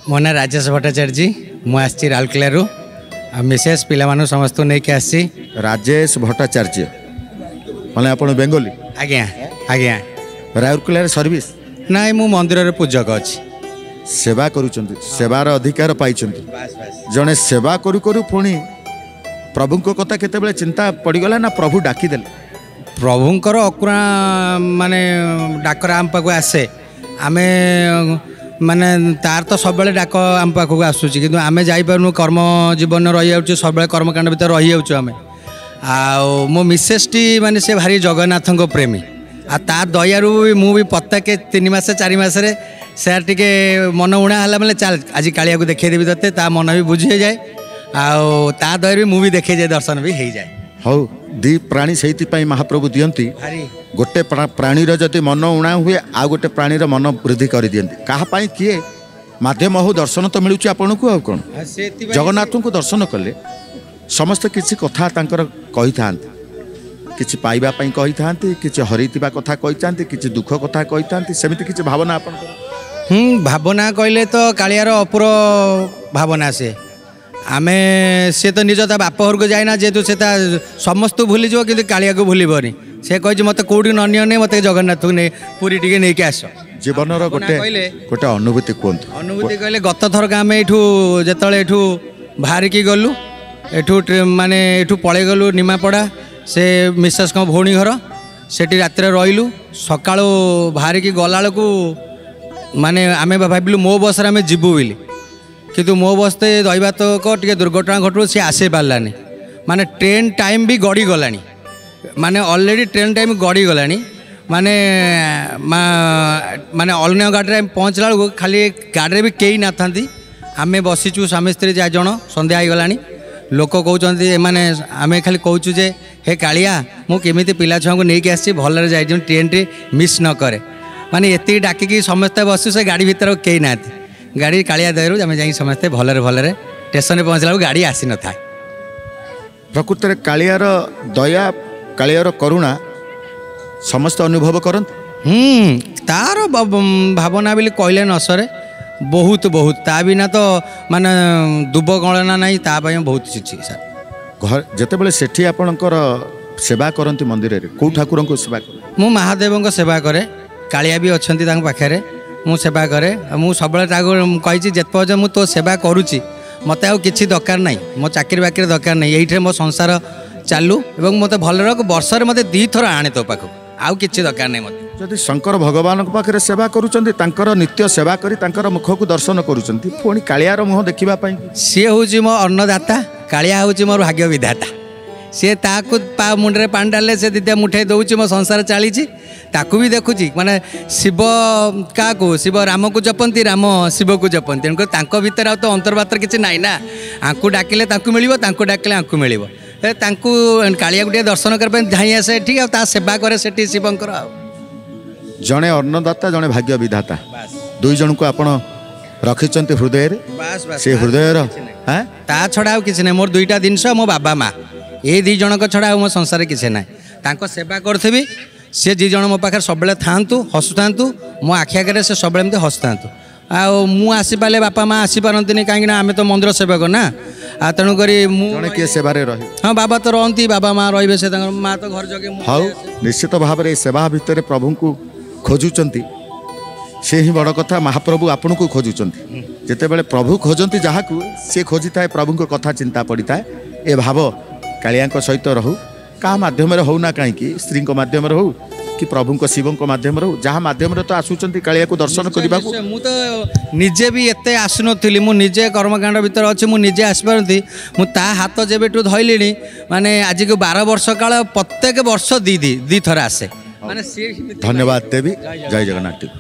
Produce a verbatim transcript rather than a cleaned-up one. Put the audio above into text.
मो ना राजेश भट्टाचार्य मु आसी राउरकेलू मिसेस पिला समस्त नहीं आसी। राजेश भट्टाचार्य मैंने आप बेंगली? आज्ञा आज्ञा। राउरकेला सर्विस ना मु मंदिर पूजक अच्छी सेवा करुचंती सेवार अधिकार पाई जड़े सेवा करू करू पुणी प्रभु को कथा केते चिंता पड़गला ना प्रभु डाकीदेले प्रभुंकर अकुरा माने डाकर आम पाक आसे आमे माने तार तो सब डाक आम पाक आसूँ कि आमे जापरनु कर्म जीवन रही सब कर्मकांड भर रही जाऊँ आम आ मो मिसेस टी माने से भारी जगन्नाथ प्रेमी आ तार दयारू मु भी प्रत्येक तीन मस चार मसरे सर टे मन उणा है मतलब चल आज कालिया को देखे देवी ते ता मन भी बुझी जाए आ दयारू मु भी देखे जाए दर्शन भी हो जाए। हौ दी प्राणी से महाप्रभु दियंती गोटे प्राणीर जदि मन उणा हुए आ गोटे प्राणीर मन वृद्धि कर दियंती कहाँ किए माध्यम हो दर्शन तो मिलूँ आपन को कौन जगन्नाथ को दर्शन कले समस्त किसी कथा कही था किसी पाइबा कही था किसी हरईवा कथा कही था किसी दुख कथा कही था सेमती किसी भावना आप भावना कहले तो कालियार अपुर भावना से आमे से तो निज ता बाप घर को जाइना जेहेतु से समस्त भूली जो कि कालिया को भूलबनी से कही मत कौटी ननी मत जगन्नाथ को पूरी टी नहीं के आस जीवन गोटे गोटे अनुभूति कहतु अनुभूति कहले गत थरक आम यू जो बाहरिकी गलु एठू माने एठू पलि गलु निमापड़ा से मिसेस को भौणी घर सेठी रात रहीलु सका बाहरिकी गला को माने आमे भाविलु मो बस आम जीवु बोली किंतु मो बसते रहा तो टे दुर्घटना घटू सी आसी पारानी माने ट्रेन टाइम भी गड़ी गलानी माने ऑलरेडी ट्रेन टाइम गड़ी गलानी माने माने अन्य गाड़ी में पहुँचला बेलू खाली गाड़ी भी कई ना था आम बसीचु स्वामी स्त्री चार जन सन्ध्या हो गलानी लोक कहते माने आम खाली कहूँ जे हे कालिया मुझे पिला छुआ को लेकिन आसी भलरे जाए ट्रेन टी मिस न करे माने ये डाकिकी समस्ते बसु से गाड़ी भीतर कई ना गाड़ी कालिया दयारू आम जा समस्ते भलरे भलरे स्टेशन में पहुँचला गाड़ी आसी न था। प्रकृत में कालियार दया कालियार करुणा समस्त अनुभव करते तार भावना बोली कहले न सरे बहुत बहुत ता बिना तो माने दुब गणना नहीं ता बहुत चीज सर घर जिते बड़े सेठी आपणकर सेवा करती मंदिर में कौ ठाकुर को सेवा कर मु महादेव सेवा करे कालिया भी अच्छा पाखे मु सेवा करे मु सब कही जिते पर्यटन मु तो सेवा करुच्ची मत आउ कि दरकार ना मो चाकरी बाकरी दरकार नहीं ये मो संसार चालू एवं मत भल वर्ष मत दी थर आने तो पाख आउ कि दरकार नहीं मत जदि शंकर भगवान पाखे सेवा करुँच नित्य सेवा कर मुख को दर्शन करुँच कालियार मुह देखापी सी हूँ मो अन्नदाता कालिया हूँ मोर भाग्य विधाता सी ताकू पा मुंडे पानी डाले से दीदा मुठे दौर मो संसार चली ताकू भी देखुची माने शिव क्या शिव राम को जपंती राम शिव को जपंती तेणुकर भितर आ तो अंतर्वार्ता किसी नाई ना आंकु डाकिले मिल डाकिले आंकु मिल कालिया गोटे दर्शन करने धाई आसे ठीक आ सेवा करे से शिवंकर जड़े अन्नदाता जड़े भाग्य विधाता दुई जन को आपण रखिंट हृदय से हृदय ता छड़ा किसी ना मोर दुईटा जिनस मो बाबा माँ ये दी जनक छड़ा मो संसार किसी ना तांको सेवा करी सी जी जन मो पाखे सब था हसुता मो आखि आगे से सब हसुता आसीपारे बापा माँ आसीपारती कहीं आम तो मंदिर सेवक ना आ तेणुक मुझे सेवा रही हाँ बाबा तो रहती बाबा माँ रे से माँ तो घर जगे हाँ निश्चित भाव में सेवा भितर प्रभु को खोजुंट से ही बड़ कथा महाप्रभु आपन को खोजुंट जिते बड़े प्रभु खोजती जहाँ को सी खोजी था प्रभु को कथा चिंता पड़ी था ए भाव कालिया सहित रहू क्या मध्यम हो ना कहीं स्त्री मध्यम हो कि प्रभु शिव मध्यम हो जहाँ मध्यम तो आसुंच कालिया को दर्शन करने मु तो निजे भी एत आसुनी मुझे कर्मकांड भितर अच्छी मुझे आसपारती मुझे हाथ जब धरली माने आज को बारह वर्ष काल प्रत्येक वर्ष दी दी दी थर आसे माने धन्यवाद देवी जय जगन्नाथ।